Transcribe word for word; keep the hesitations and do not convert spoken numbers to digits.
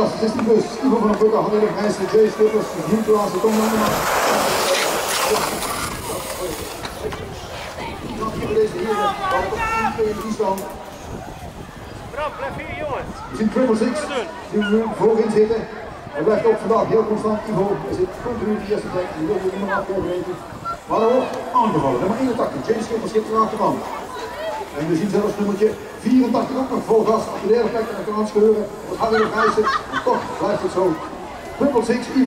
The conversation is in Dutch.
Skippers, zestien plus, Ivo van der Brugge, Hanne Gijssen, Jay Skippers, Hugh Klaas, Tom Langeman. Voor deze heren, dan op één in Friesland. Bram, blijf hier jongens. We zien triple six, die we voorin zitten. Hij blijft ook vandaag heel constant. Ivo zit continu in de eerste plek, die wil je niet meer afgeven. Maar er wordt aangevallen, nummer eenentachtig, Jay Skippers zit er achteraan. En we zien zelfs nummertje vierentachtig ook nog vol gas op de derde plek en dan kan het scheuren. Dat gaat weer Gijssen, en toch blijft het zo. Triple six.